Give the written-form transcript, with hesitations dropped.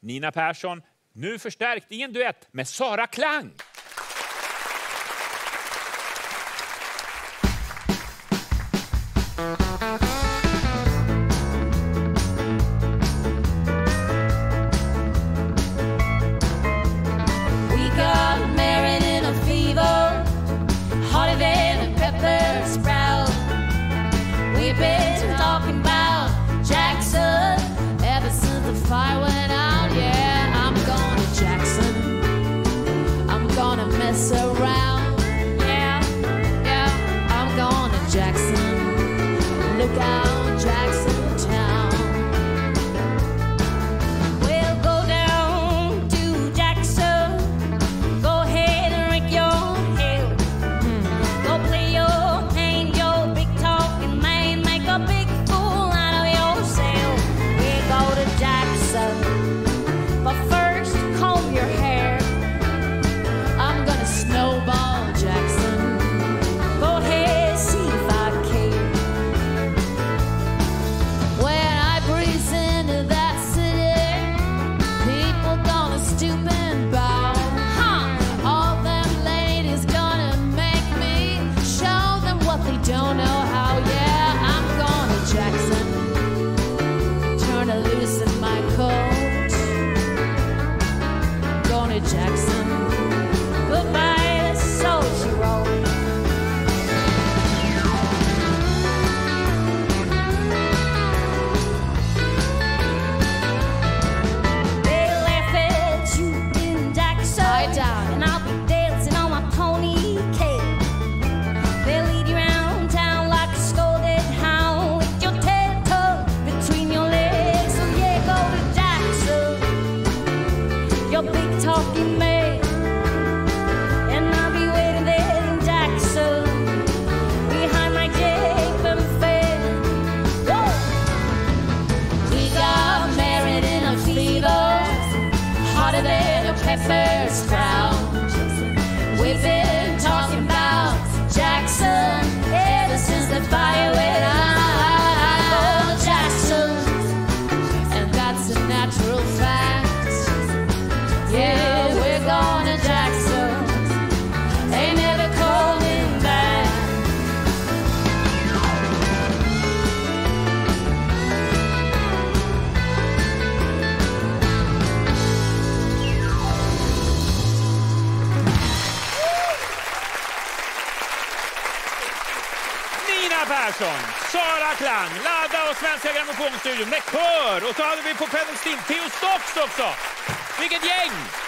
Nina Persson, nu förstärkt i en duett med Sara Klang. We've been talking about Jackson ever since the fire went out. Yeah, I'm going to Jackson. I'm gonna mess around. Yeah, I'm going to Jackson. Look out, Jackson town. We'll go down to Jackson. Go ahead and rake your hair. Go play your pain, your big talking man. Make a big fool out of yourself. We go to Jackson, but first comb your hair. I'm gonna snowball Jackson. Go ahead, see if I care. When I breeze into that city, people gonna stoop and bow. All them ladies gonna make me show them what they don't know how. Yeah, I'm going to Jackson. Turn a loose in my coat. Going to Jackson. Goodbye, soldier road. They laugh at you in Jackson. And I'll be dancing on my pony cake. They lead you around town like a scolded hound with your tail tucked between your legs. So yeah, go to Jackson, your big talking man. And I'll be waiting there in Jackson behind my cape and fan. Whoa! We got married in a fever, hotter than a pepper's crown. We've been talking about Jackson ever since the fire went out. Oh, Jackson, and that's a natural fact. Yeah, we're going to Jackson. They never coming back. Nina Persson, Sara Klang, Ladda och Svenska Grammofonstudion med kör. Och så hade vi på pedal steel Theo Stocks också. Vilket gäng!